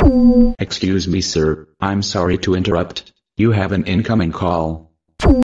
Excuse me, sir, I'm sorry to interrupt. You have an incoming call.